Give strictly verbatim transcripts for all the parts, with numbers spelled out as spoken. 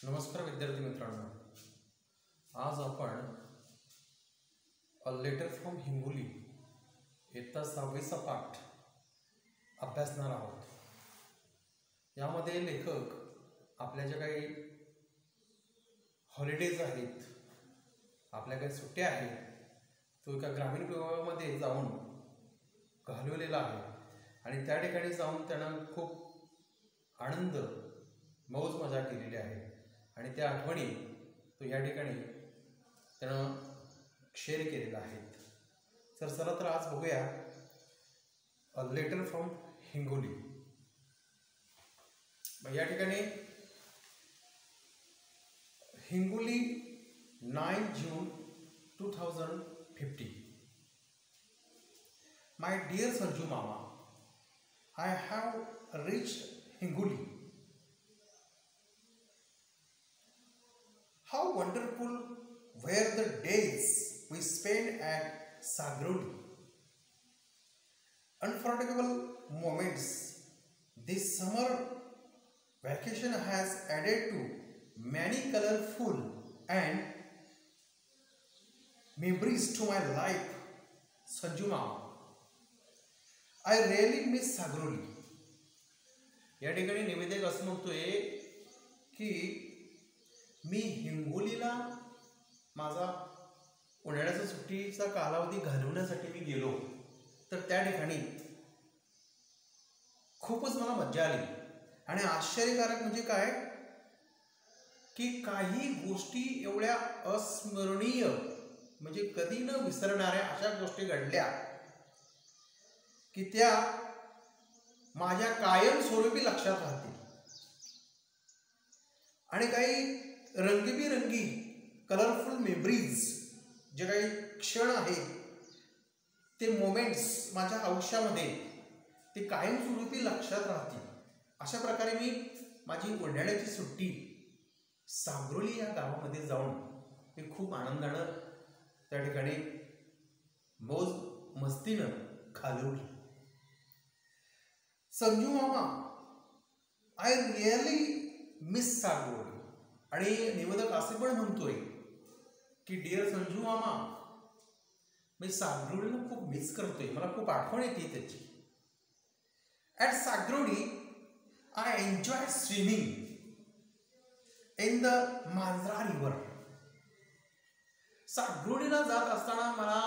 नमस्कार विद्यार्थी मित्रांनो, आज आपण अ लेटर फ्रॉम हिंगोली इयत्ता सहावीचा पाठ अभ्यासणार आहोत. यामध्ये लेखक आपल्या ज्या काही हॉलिडेज आहेत, आपल्या काही सुट्ट्या आहेत, तो एका ग्रामीण विभागामध्ये जाऊन घालवलेला आहे आणि त्या ठिकाणी जाऊन त्यानं खूप आनंद मौज मजा केलेली आहे आणि त्या आठवणी तो या ठिकाणी त्यानं शेअर केलेल्या आहेत. तर चला तर आज बघूया अ लेटर फ्रॉम हिंगोली. या ठिकाणी Hingoli nine June two thousand fifty. My dear Sanju मामा, I have reached Hingoli. How wonderful were the days we spent at Sagroli. Unforgettable moments. This summer vacation has added to many colorful and memories to my life. Sanju Mama, I really miss Sagroli. या ठिकाणी निवेदक असं म्हणतोय की मी हिंगोलीला माझा उन्हाळ्याच्या सुट्टीचा कालावधी घालवण्यासाठी मी गेलो, तर त्या ठिकाणी खूपच मला मज्जा आली. आणि आश्चर्यकारक म्हणजे काय की काही गोष्टी एवढ्या अस्मरणीय म्हणजे कधी न विसरणाऱ्या अशा गोष्टी घडल्या की त्या माझ्या कायमस्वरूपी लक्षात राहतील. आणि काही रंगीबिरंगी कलरफुल मेमरीज, जे काही क्षण आहेत, ते मोमेंट्स माझ्या आयुष्यामध्ये ते कायमस्वरूपी लक्षात राहतील. अशा प्रकारे मी माझी उन्हाळ्याची सुट्टी सागरोली या गावामध्ये जाऊन मी खूप आनंदानं त्या ठिकाणी मौज मस्तीनं घालवली. संजू मामा, आय रिअली मिस सागरोली. आणि निवेदक असे पण म्हणतोय की डिअर संजू मामा, मी सागरोलीला खूप मिस करतोय, मला खूप आठवण येते त्याची. At Sagaroli I enjoy swimming in the Manjra river. सागरोलीला जात असताना मला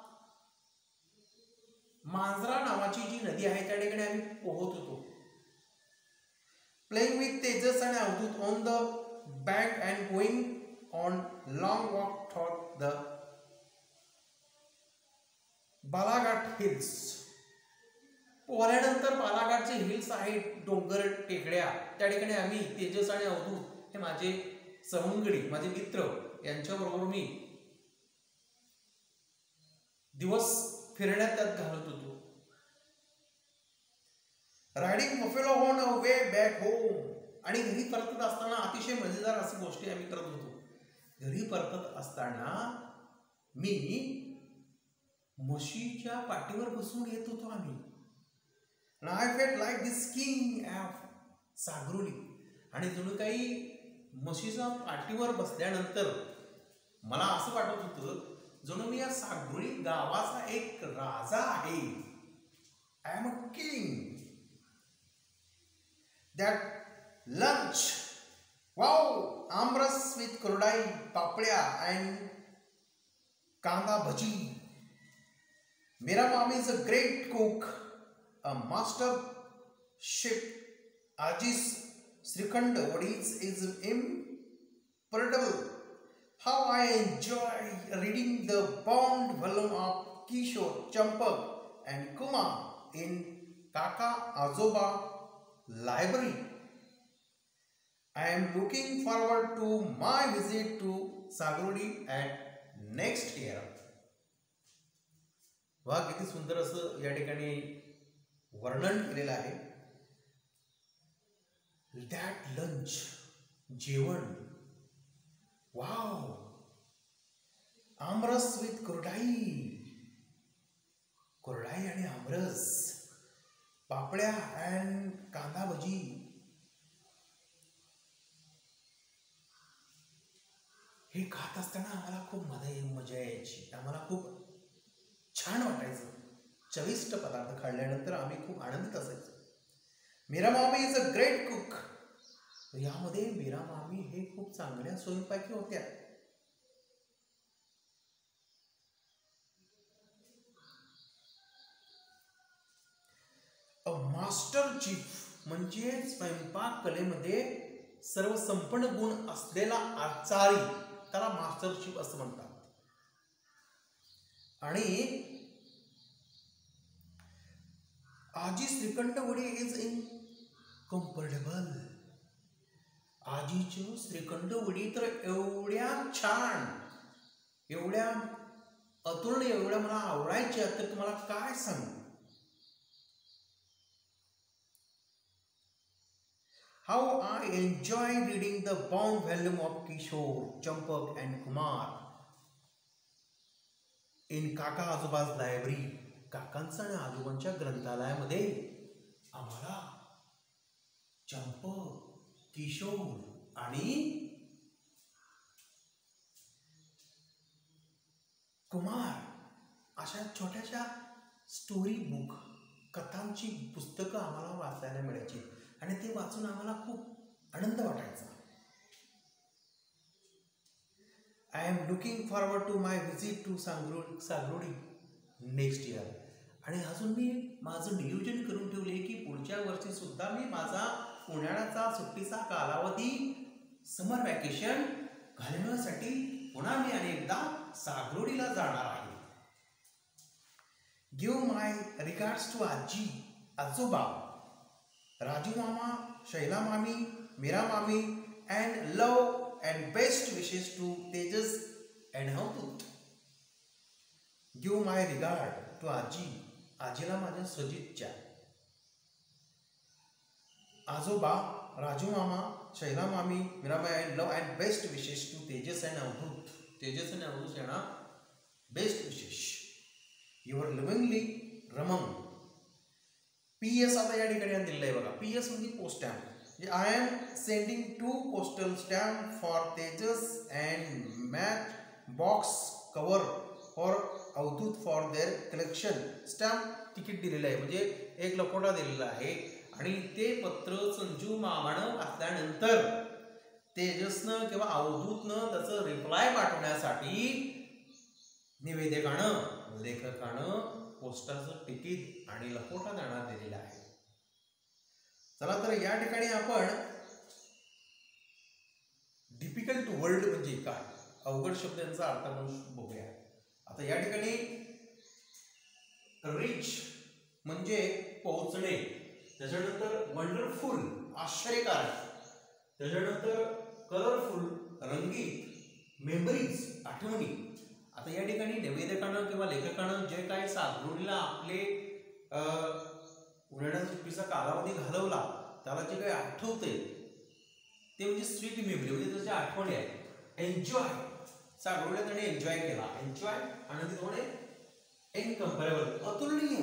मांजरा नावाची जी नदी आहे त्या ठिकाणी आम्ही पोहत होतो. प्लेइंग विथ तेजस आणि Avdhoot on the bank and going on long walk through the Balaghat hills. पोहल्यानंतर बालाघाटचे हिल्स आहेत, डोंगर टेकड्या, त्या ठिकाणी आम्ही तेजस आणि अवधूत हे माझे सवंगडी, माझे मित्र, यांच्याबरोबर मी दिवस फिरण्यात त्यात घालत होतो. Riding buffalo on a way back home. आणि घरी परतत असताना अतिशय मजेदार अशी गोष्टी आम्ही करत होतो. घरी परतत असताना मी म्हशीच्या पाठीवर बसून येत होतो आम्ही. I felt like this king of Sagaroli. आणि जणू काही म्हशीच्या पाठीवर बसल्यानंतर मला असं वाटत होतं जणू मी या सागरोली गावाचा एक राजा आहे. I am a king. That lunch, wow, aamras with kurdai, papdya and kanda bhaji. मेरा मामी is a great cook, a master chef. आजी's shrikhand vadis is impeccable. How I enjoy reading the bound volume of Kishore, Champak and Kuma in Kaka Azoba library. I am looking forward to my visit to Sagroli at next year. वा, किती सुंदर असं या ठिकाणी वर्णन केलेलं आहे. दॅट लंच, जेवण, वाव, आमरस विथ कुरडाई, कुरडाई आणि आमरस, पापड्या अँड कांदा भजी. हे खात असताना आम्हाला खूप मजा मजा यायची, आम्हाला खूप छान वाटायचं. चविष्ट पदार्थ खाल्ल्यानंतर आम्ही खूप आनंदित असायचो. मीरा मामी इज अ ग्रेट कुक. यामध्ये मीरा मामी हे खूप चांगल्या स्वयंपाकी होत्या. अ मास्टर चीफ म्हणजे स्वयंपाक कलेमध्ये सर्व संपन्न गुण असलेला आचारी, त्याला मास्टर चीफ असं म्हणतात. आणि आजी श्रीखंड वडी इज इनकम्पॅरेबल. आजीची श्रीखंड वडी तर एवढ्या छान, एवढ्या अतुलनीय, एवढ्या मला आवडायच्या तर तुम्हाला काय सांगू. How I enjoy reading the bound volume of Kishore, Champak and Kumar in काका आजोबाज लायब्ररी. काकांच्या आणि आजोबांच्या ग्रंथालयामध्ये आम्हाला चंपक, किशोर आणि कुमार अशा छोट्याशा स्टोरी बुक, कथांची पुस्तकं आम्हाला वाचायला मिळायची आणि ते वाचून आम्हाला खूप आनंद वाटायचा. I am looking forward to my visit to Sangrod सागरोडी नेक्स्ट इयर. आणि अजून मी माझं नियोजन करून ठेवले की पुढच्या वर्षी सुद्धा मी माझा उन्हाळ्याचा सुट्टीचा कालावधी, समर वॅकेशन घालवण्यासाठी पुन्हा मी अनेकदा सागरोडीला जाणार आहे. गिव्ह माय रिगार्ड्स टू आजी, आजोबा, राजू मामा, शैला मामी, मीरा मामी, and love and best wishes to Tejas and Avdut. Give my regard to आजी, आजीला माझ्या सजितच्या. आजोबा, राजू मामा, शैला मामी, मीरा मामी, and love and best wishes to Tejas and Avdut. Tejas आणि अवधूत यांना बेस्ट विशेष. Your lovingly Raman. P S आता या ठिकाणी दिलेलं आहे बघा. पी एस म्हणजे post stamp. I am sending two postal stamp for Tejas and match box cover for Avdhoot for their collection. Stamp तिकीट दिलेलं आहे, म्हणजे एक लकोटा दिलेला आहे आणि ते पत्र संजू मामानं वाचल्यानंतर तेजसनं किंवा अवधूतनं त्याचं रिप्लाय पाठवण्यासाठी निवेदकानं, लेखकानं पोस्टाचं तिकीट आणि लकोटा देण्यात दिलेला आहे. चला तर या ठिकाणी आपण डिफिकल्ट वर्ड म्हणजे काय, अवघड शब्दांचा अर्थ म्हणून बघूया. आता या ठिकाणी रिच म्हणजे पोहोचणे, त्याच्यानंतर वंडरफुल आश्चर्यकारक, त्याच्यानंतर कलरफुल रंगीत, मेमरीज आठवणी. आता या ठिकाणी निवेदकानं किंवा लेखकानं जे काही सागरोडीला आपले उन्हाळ्याच्या सुट्टीचा कालावधी घालवला त्याला जे काही आठवते ते म्हणजे स्वीट मेमरी, म्हणजे त्याच्या आठवणी आहेत. एन्जॉय, सागरोडीला त्याने एन्जॉय केला. एन्जॉय आनंदित होणे, इनकम्पॅरेबल अतुलनीय,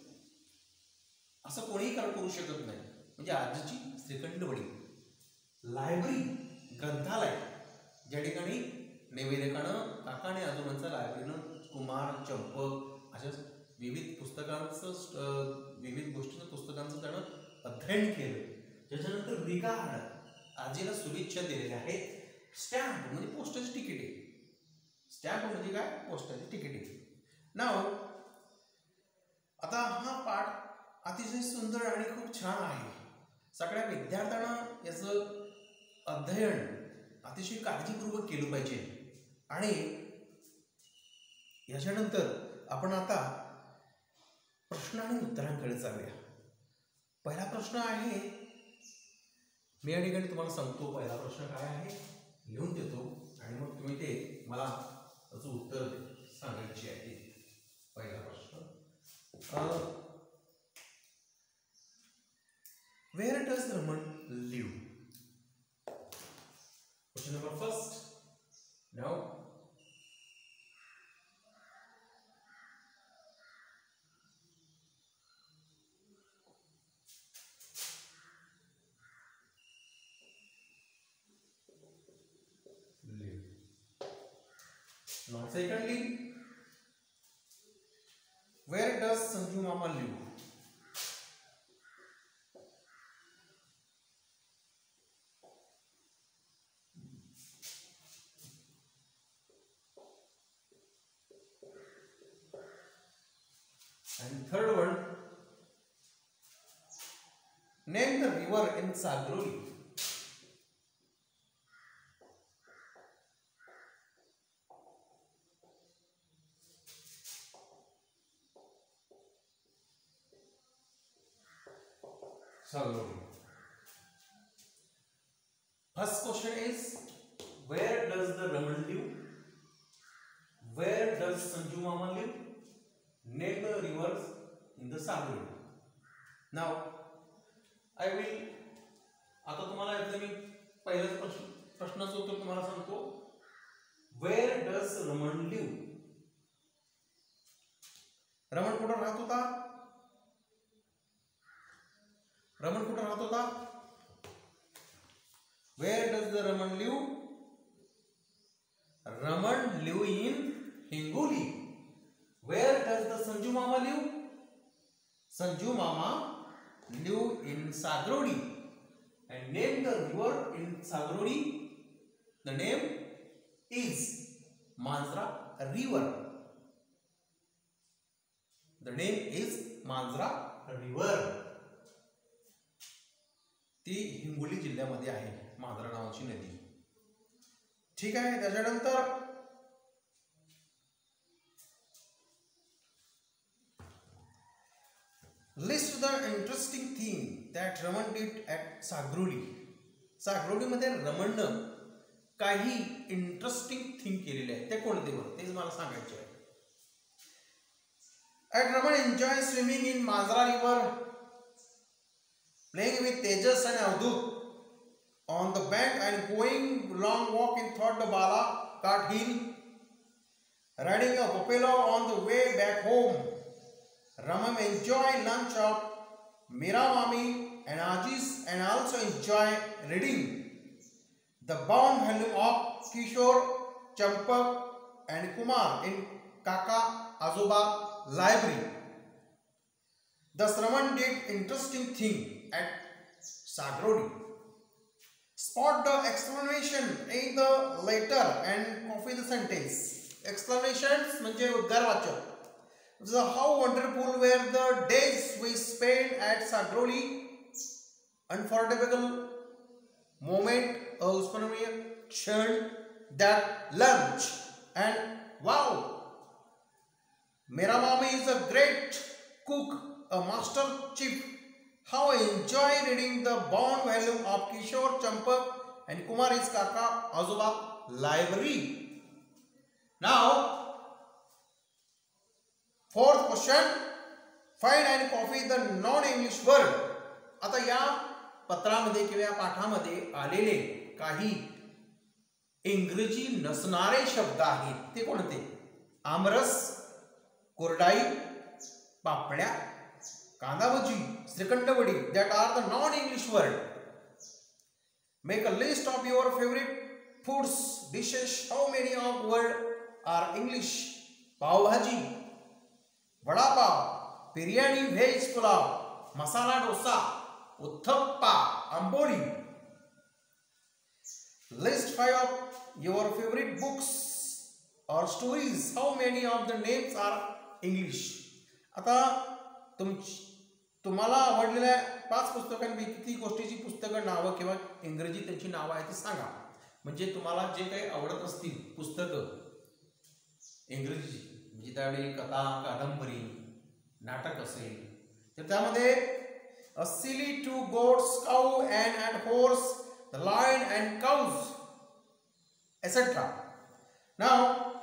असं कोणीही करू शकत नाही. म्हणजे आजीची श्रीखंड वडी. लायब्ररी ग्रंथालय, ज्या ठिकाणी निवेदकानं काका आणि आजोबांच्या लायब्ररीनं कुमार, चंपक अशा विविध पुस्तकांचं, विविध गोष्टींचं पुस्तकांचं त्यानं अध्ययन केलं. त्याच्यानंतर रिगार्ड, आजीला शुभेच्छा दिलेल्या आहेत. स्टॅम्प म्हणजे पोस्टाची तिकिटे. स्टॅम्प म्हणजे काय, पोस्टाची तिकिटे. नाव आता हा पाठ अतिशय सुंदर आणि खूप छान आहे. सगळ्या विद्यार्थ्यांना याचं अध्ययन अतिशय काळजीपूर्वक केलं पाहिजे. आणि याच्यानंतर आपण आता प्रश्न आणि उत्तरांकडे जाऊया. पहिला प्रश्न आहे, मी या ठिकाणी तुम्हाला सांगतो पहिला प्रश्न काय आहे, लिहून देतो आणि मग तुम्ही ते मला त्याचं उत्तर सांगायचे आहे. पहिला प्रश्न, where does Raman live? Question number first. Now, live. Now secondly, where does Sanju Mama live? And third one, name the river in Sagroli. Sagroli. First question is, where does the Raman live? Where does Sanju Mama live? Name the rivers in the Sagroli. Now, I will. आता तुम्हाला यातलं मी पहिलाच प्रश्न प्रश्नाचं उत्तर तुम्हाला सांगतो. Where does Raman live? Raman कुठं राहत होता? रमण कुठं राहत होता? Where does the Raman live? Raman live in Hingoli. Where does the Sanju Mama live? Sanju Mama live in Sagrodi. And name the river in Sagrodi. The name is Manjra River. The name is Manjra River. ती हिंगोली जिल्ह्यामध्ये आहे, मांजरा नावाची नदी. ठीक आहे. त्याच्यानंतर list the interesting thing that Raman did at Sagroli. साग्रोली मध्ये रमणनं काही इंटरेस्टिंग थिंग केलेले आहे. ते कोणते बरं तेच मला सांगायचे आहे. At Raman enjoy swimming in Manjra River, playing with Tejas and Avdut on the bank and going long walk in Third Bala Cart Hill, riding a buffalo on the way back home. Raman enjoy lunch of Mira Mami and Ajis and also enjoy reading the bound volume of Kishore, Champak and Kumar in Kaka Azoba library. Thus Raman did interesting thing at Sagrodi. Spot the exclamation in the letter and copy the sentence. Exclamations म्हणजे उद्गारवाचक. So how wonderful were the days we spent at Sagroli. Unforgettable moment, अविस्मरणीय क्षण, that lunch, and wow, Mera Mami is a great cook, a master chef. How I enjoy reading the bound volume of Kishore, Champak and Kumari's Kaka Azoba library. Now, fourth question, find and copy the non-English word. आता या पत्रामध्ये किंवा या पाठामध्ये आलेले काही इंग्रजी नसणारे शब्द आहेत. ते कोणते? आमरस, कोरडाई, पापड्या, kanda bhaji, श्रीखंडवडी. That are the non-English word. Make a list of your favorite foods, dishes. How many of word are English? पाव bhaji, vada pav, biryani, veg pulao, masala dosa, uttappa, amboli. List five of your favorite books or stories. How many of the names are English? आता तुम तुम्हाला आवडलेल्या पाच पुस्तकांपैकी किती गोष्टीची पुस्तकं नावं किंवा इंग्रजी त्यांची नावं आहेत ते सांगा. म्हणजे तुम्हाला जे काही आवडत असतील पुस्तकं इंग्रजी, म्हणजे त्यावेळी कथा, कादंबरी, नाटक असेल तर त्यामध्ये a silly two goats, cow and and horse, the lion and cows, et cetera. Now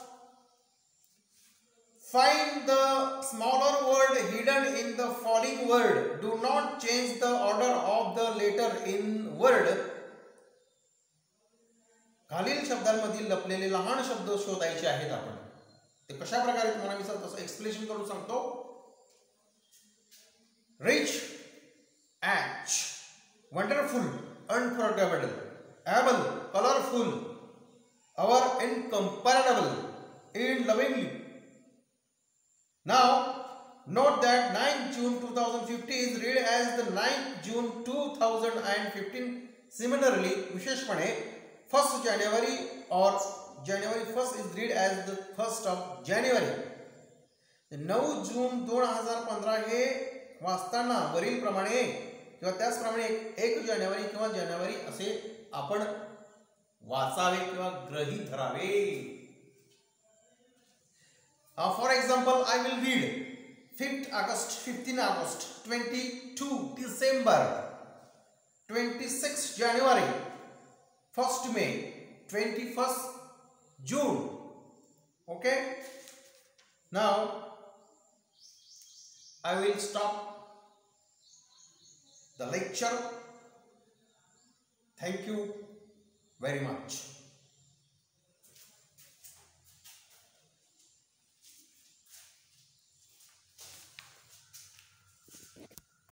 find the smaller word hidden in the following word. Do not change the order of the letter in word. खालील शब्दांमधील लपलेले लहान शब्द शोधायचे आहेत आपण. ते कशा प्रकारे तुम्हाला मी तसं एक्सप्लेनेशन करून सांगतो. रिच, ॲच, wonderful, unforgettable, able, colorful, our incomparable, two thousand fifteen is read as the ninth June two thousand fifteen. Similarly, विशेषपणे first January or January first is read as the first of January. नऊ जून दोन हजार पंधरा हे वाचताना वरील प्रमाणे किंवा त्याचप्रमाणे एक जानेवारी किंवा जानेवारी असे आपण वाचावे किंवा गृहीत धरावे. For example, I will read fifth August, fifteen August, twenty two December, twenty six जानेवारी, first May, twenty first June. Okay, now I will stop the lecture. Thank you very much.